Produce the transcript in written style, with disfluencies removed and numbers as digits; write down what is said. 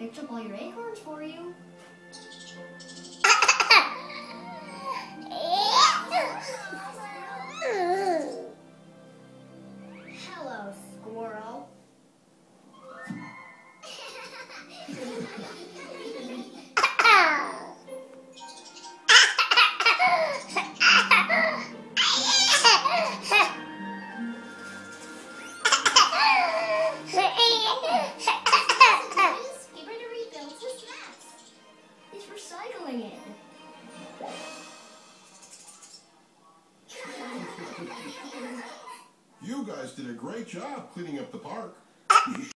picked up all your acorns for you. Hello, squirrel. Get ready to rebuild his nest. He's recycling it. You guys did a great job cleaning up the park.